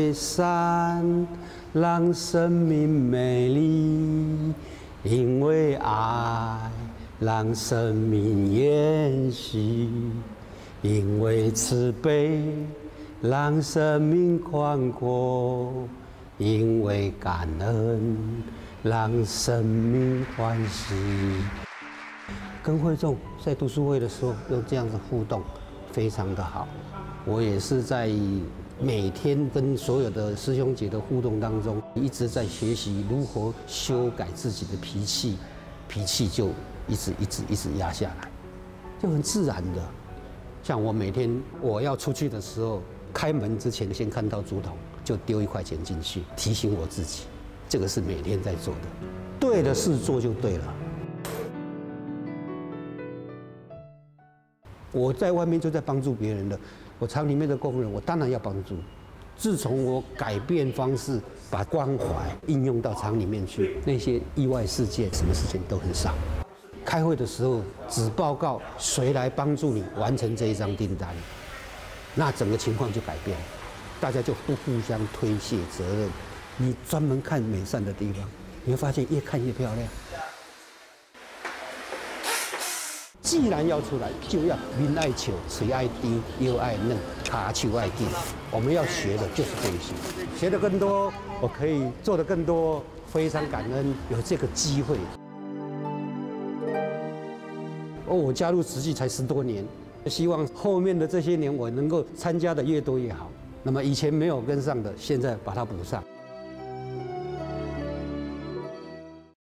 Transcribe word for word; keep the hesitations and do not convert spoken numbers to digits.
为善，让生命美丽；因为爱，让生命延续；因为慈悲，让生命宽阔；因为感恩，让生命欢喜。跟会众在读书会的时候用这样子互动，非常的好。我也是在每天跟所有的师兄姐的互动当中，一直在学习如何修改自己的脾气，脾气就一直一直一直压下来，就很自然的。像我每天我要出去的时候，开门之前先看到竹筒，就丢一块钱进去，提醒我自己，这个是每天在做的，对的事做就对了。我在外面就在帮助别人的，我厂里面的工人，我当然要帮助。自从我改变方式，把关怀应用到厂里面去，那些意外事件、什么事情都很少。开会的时候只报告谁来帮助你完成这一张订单，那整个情况就改变了，大家就不互相推卸责任。你专门看美善的地方，你会发现越看越漂亮。既然要出来，就要面爱笑，嘴爱甜，腰爱嫩，卡手爱紧。我们要学的就是这些，学的更多，我可以做的更多。非常感恩有这个机会。哦，我加入慈济才十多年，希望后面的这些年我能够参加的越多越好。那么以前没有跟上的，现在把它补上。